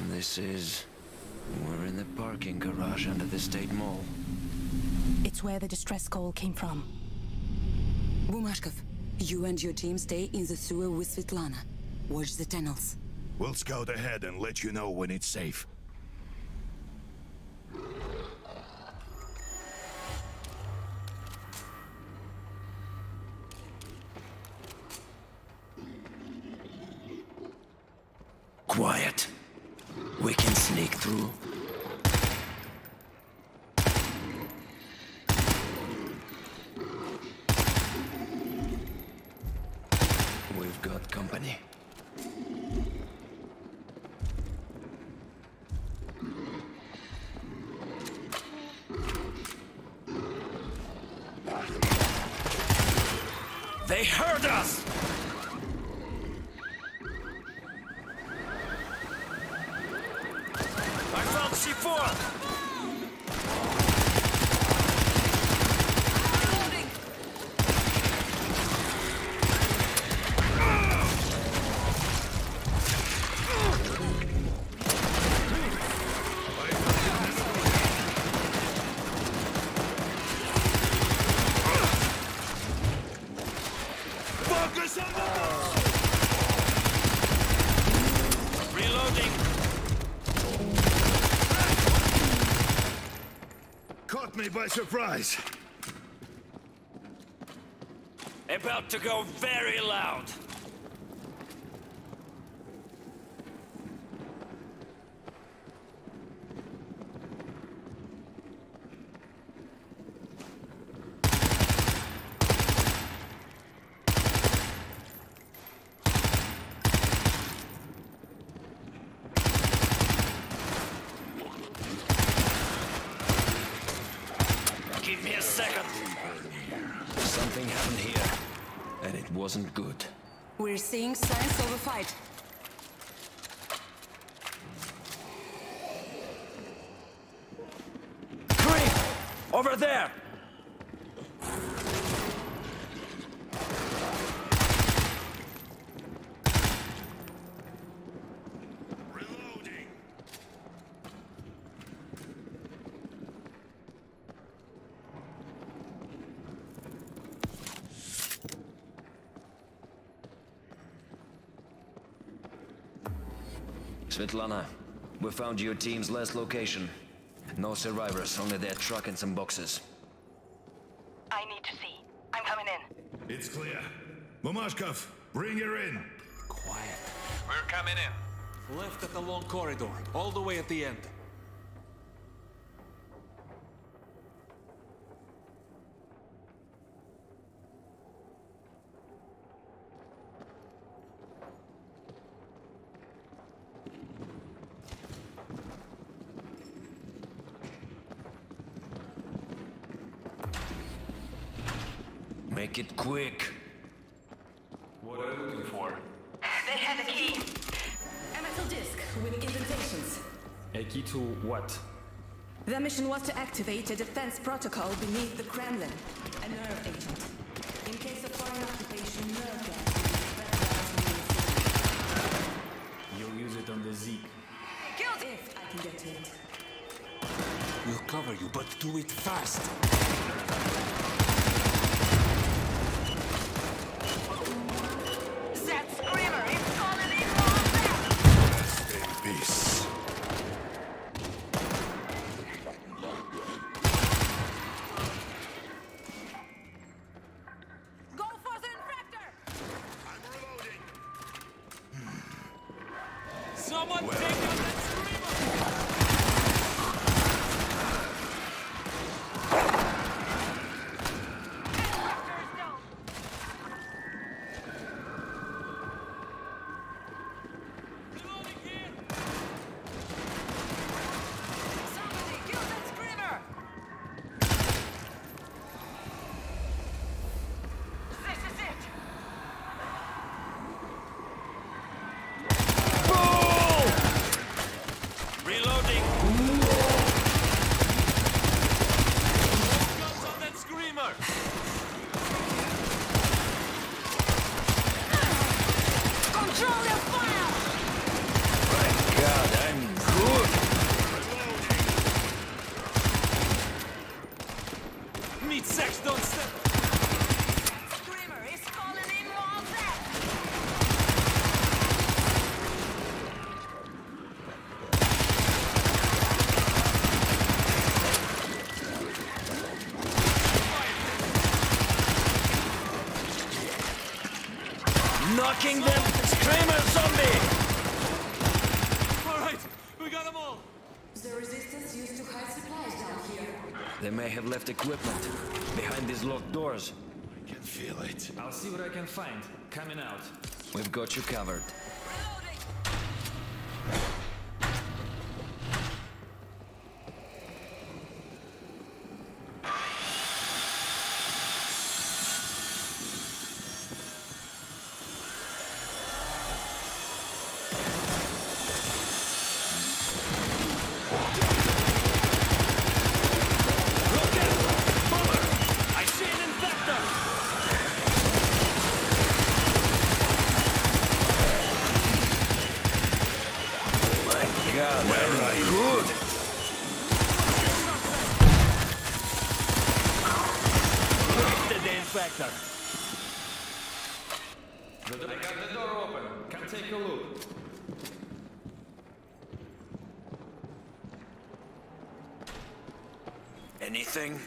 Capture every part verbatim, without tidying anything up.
This is... We're in the parking garage under the State Mall. It's where the distress call came from. Bumashkov, you and your team stay in the sewer with Svetlana. Watch the tunnels. We'll scout ahead and let you know when it's safe. Quiet. We can sneak through. We've got company. They heard us! I found C four! Focus on the ball! Reloading! Caught me by surprise. About to go very loud. Give me a second. Something happened here, and it wasn't good. We're seeing signs of a fight. Creep! Over there! Reloading. Svetlana, we found your team's last location. No survivors, only their truck and some boxes. I need to see. I'm coming in. It's clear. Bumashkov, bring her in. Quiet. We're coming in. Left at the long corridor, all the way at the end. Make it quick. What are you looking for? They had a key. A metal disc with indentations. A key to what? The mission was to activate a defense protocol beneath the Kremlin. A nerve agent. In case of foreign occupation, nerve gas will be spread around the You'll use it on the Zeke. Killed if I can get to it. We'll cover you, but do it fast. That screamer is calling in more. Stay in peace. Go for the infector! I'm reloading. Someone take out that screamer! Somebody kill that screamer! This is it! Reloading! Guns on that screamer! Control your fire! My God, I'm don't step. Screamer is calling in more death! Knocking them! Screamer zombie! All right, we got them all. The resistance used to hide supplies down here. They may have left equipment behind these locked doors. I can feel it. I'll see what I can find. Coming out. We've got you covered. Factor. I got the door open. Come take a look. Anything?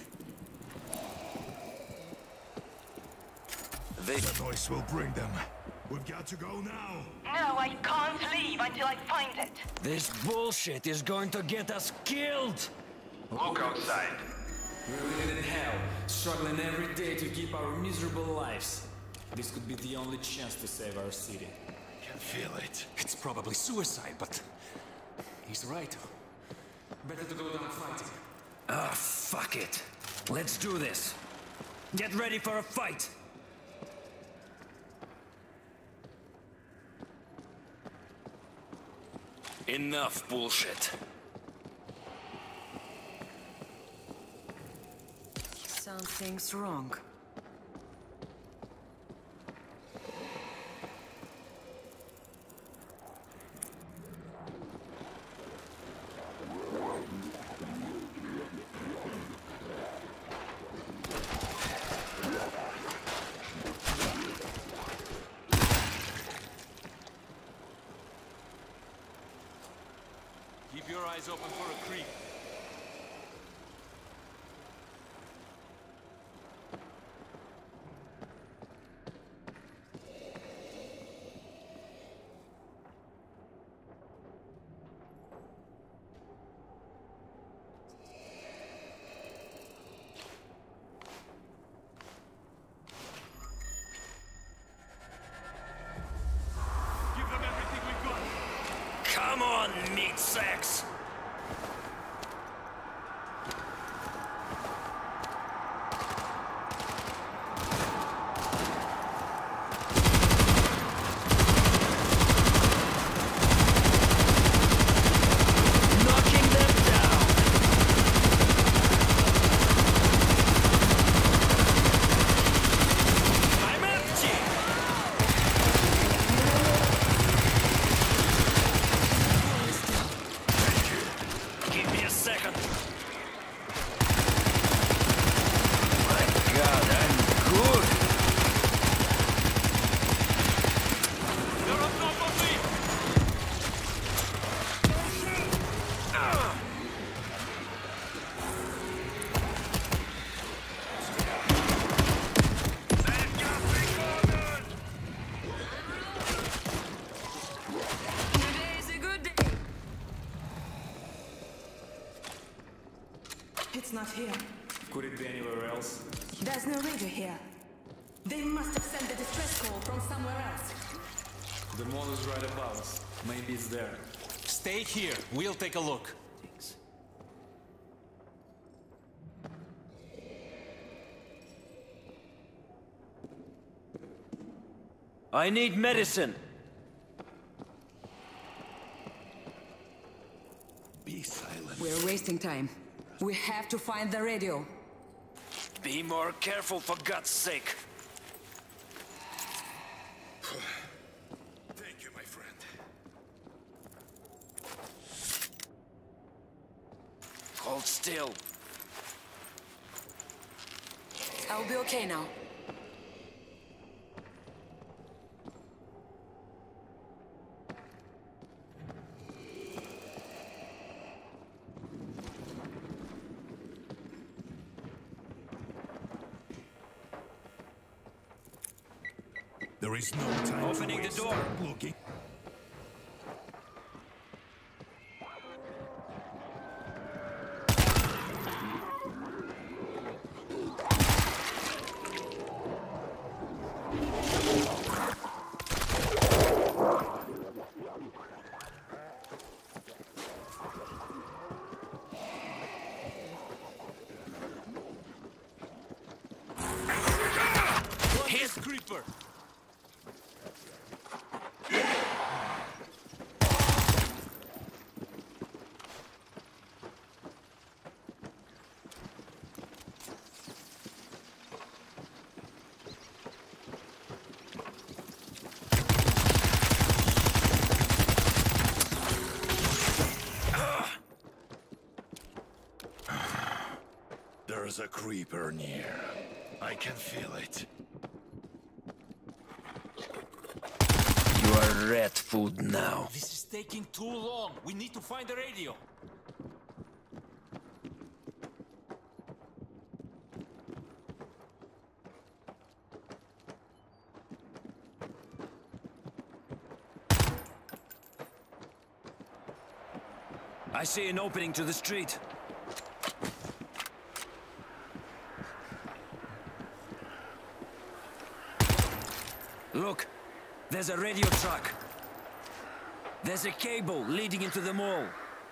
They... The voice will bring them. We've got to go now. No, I can't leave until I find it. This bullshit is going to get us killed! Look outside. We're living in hell, struggling every day to keep our miserable lives. This could be the only chance to save our city. I can feel it. It's probably suicide, but he's right. Better to go down fighting. Ah, fuck it. Let's do this. Get ready for a fight! Enough bullshit. Something's wrong. Keep your eyes open for a creep. Give them everything we've got. Come on, meat sacks! Knocking them down! I'm empty! Give me a second. My God, I'm good. They're on top of me! Today's a good day. It's not here. Could it be anywhere else? There's no radio here. They must have sent the distress call from somewhere else. The mall is right above us. Maybe it's there. Stay here. We'll take a look. I need medicine. Be silent. We're wasting time. We have to find the radio. Be more careful, for God's sake. Thank you, my friend. Hold still. I'll be okay now. There is no time Opening to the waste. door. Start looking. Hit creeper! There's a creeper near. I can feel it. You are rat food now. This is taking too long. We need to find the radio. I see an opening to the street. Look, there's a radio truck. There's a cable leading into the mall.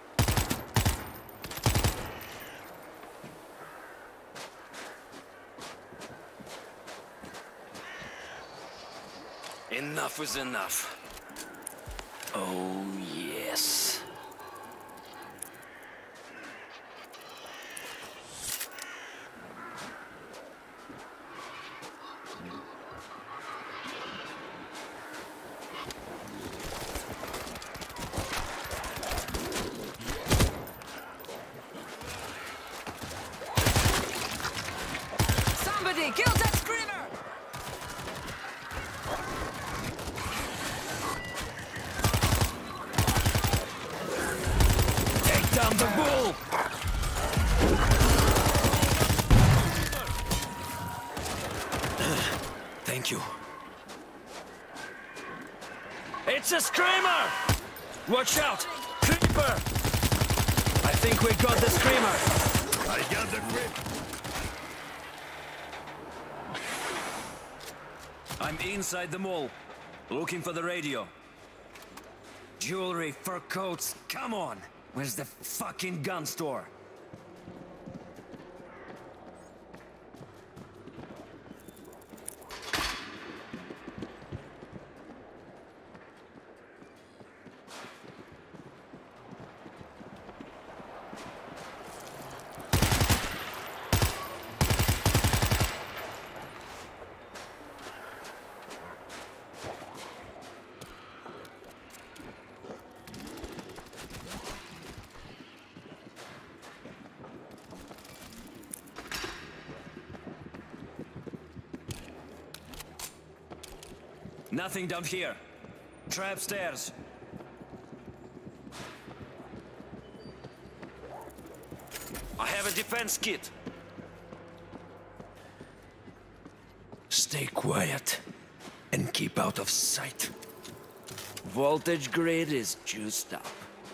Enough is enough. Oh, yes. Somebody kill that screamer! Take down the bull! Thank you. It's a screamer! Watch out! Creeper! I think we got the screamer. I got the grip. I'm inside the mall, looking for the radio. Jewelry, fur coats, come on! Where's the fucking gun store? Nothing down here. Try upstairs. I have a defense kit. Stay quiet and keep out of sight. Voltage grid is juiced up.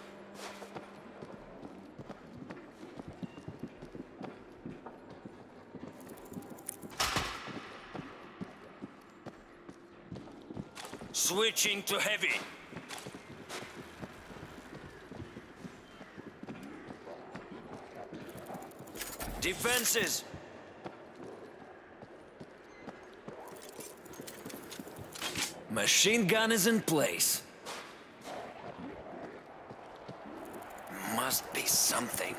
Switching to heavy. Defenses. Machine gun is in place. Must be something.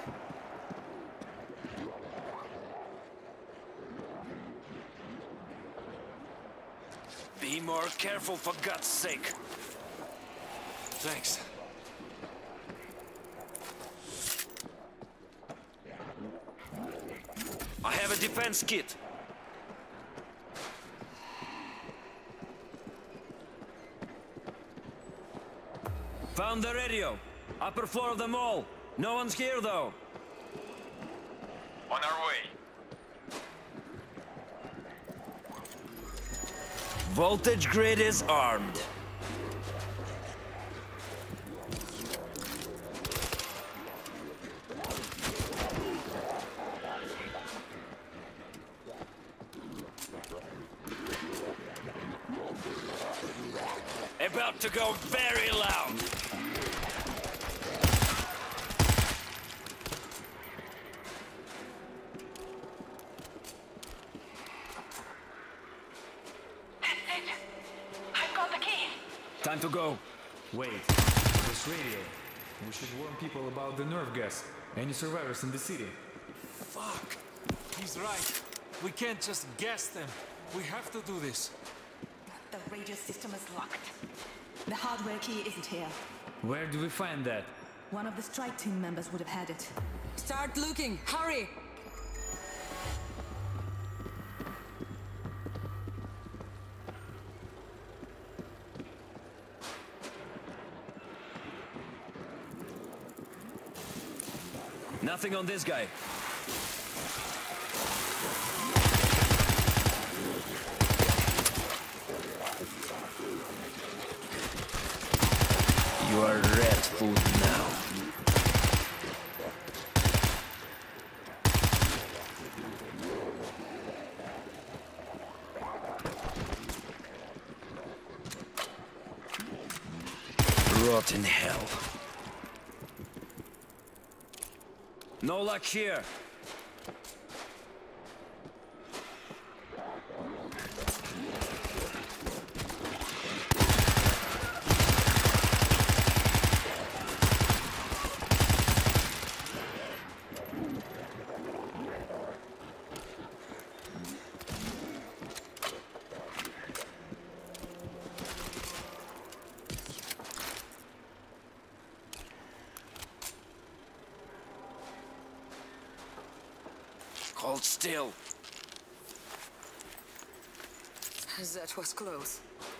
Be more careful, for God's sake. Thanks. I have a defense kit. Found the radio. Upper floor of the mall. No one's here, though. On our way. Voltage grid is armed. About to go very loud. Time to go. Wait, this radio. We should warn people about the nerve gas. Any survivors in the city? Fuck! He's right. We can't just guess them. We have to do this. The radio system is locked. The hardware key isn't here. Where do we find that? One of the strike team members would have had it. Start looking! Hurry! Nothing on this guy. You are rat food now. Rot in hell. No luck here. Hold still. That was close.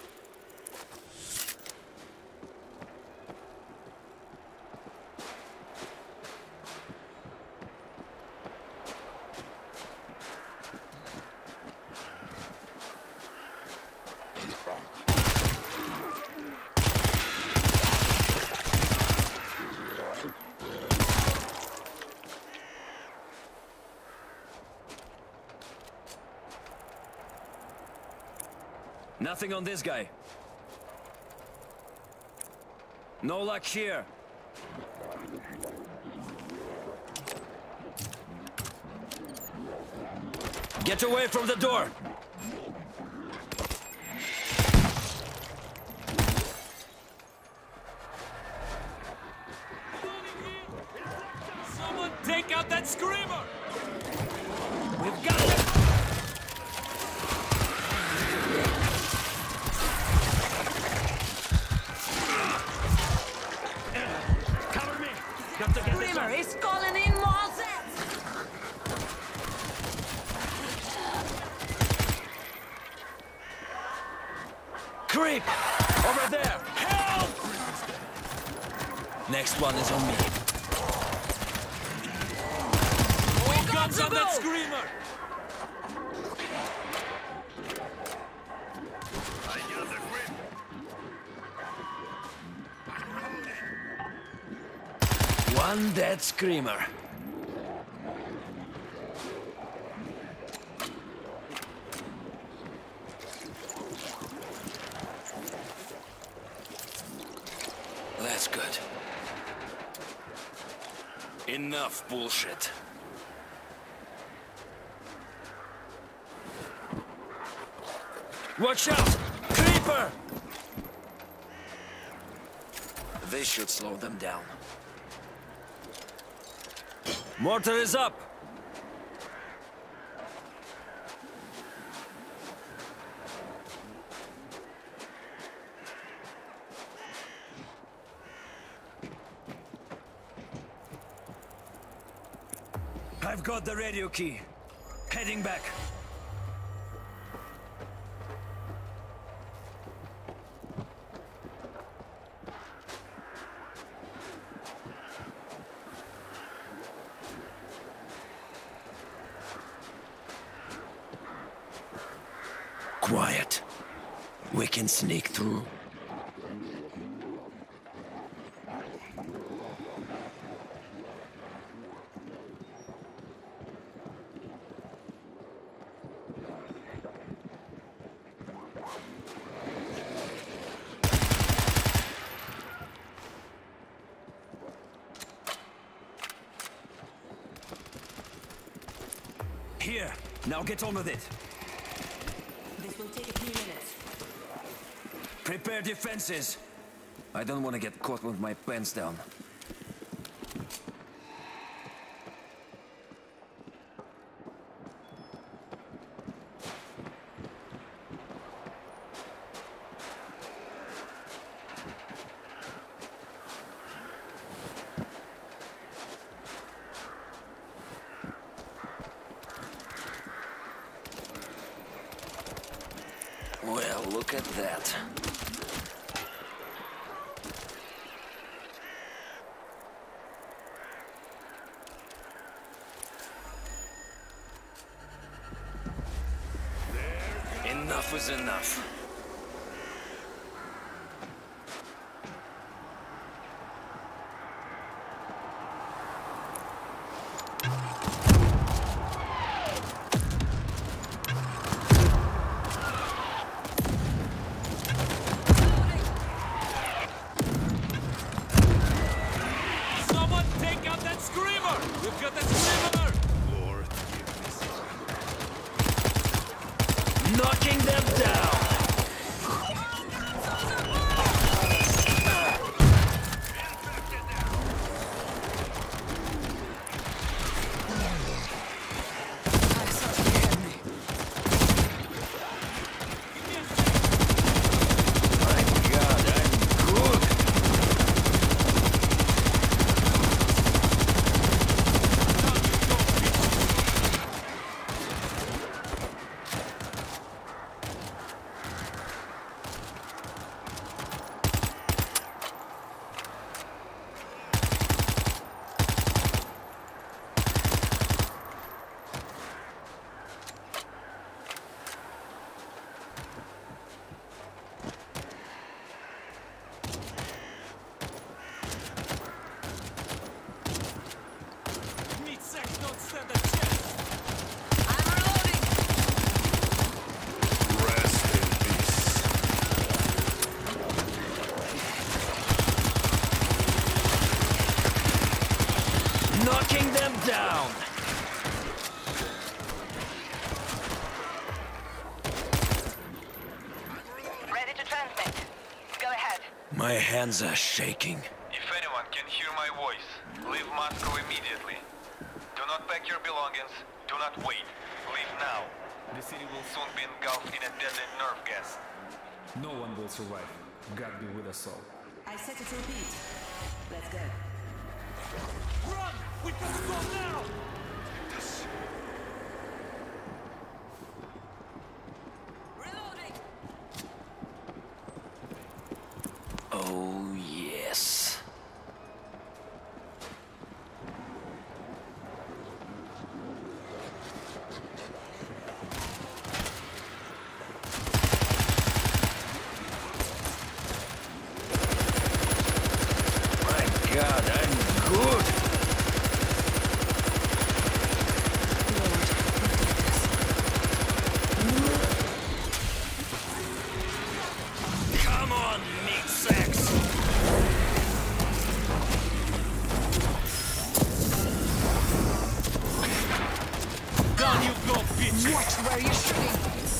Nothing on this guy. No luck here. Get away from the door! Someone take out that screamer! We've got it! Cover me! Got to get this Screamer on. is calling in more sets! Creep! Over there! Help! Next one is on me. More guns on that screamer! I got the grip. One dead screamer. That's good. Enough bullshit. Watch out! Creeper! This should slow them down. Mortar is up! I've got the radio key. Heading back. We can sneak through. Here, now get on with it. This will take a few minutes. Prepare defenses. I don't want to get caught with my pants down. Well, look at that. Enough is enough. Someone take out that screamer! We've got that screamer! Lord, give me some. Knocking them down! My God, I'm good! Meat sacks don't stand a chance! Rest in peace. Knocking them down! Ready to transmit. Go ahead. My hands are shaking. If anyone can hear my voice, leave Moscow immediately. Do not pack your belongings. Do not wait. Leave now. The city will soon be engulfed in a deadly nerve gas. No one will survive. God be with us all. I set it to repeat. Let's go. Run! We got to go now! Oh, yes. My God, I'm good. Come on, meat sacks. Down you go, bitch! Watch where you're shooting!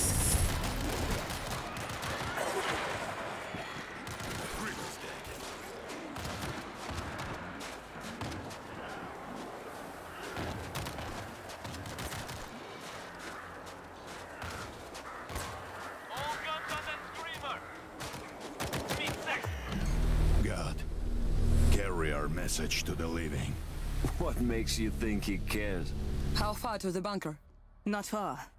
All guns on that screamer! Meat sacks! God, carry our message to the living. What makes you think he cares? How far to the bunker? Not far.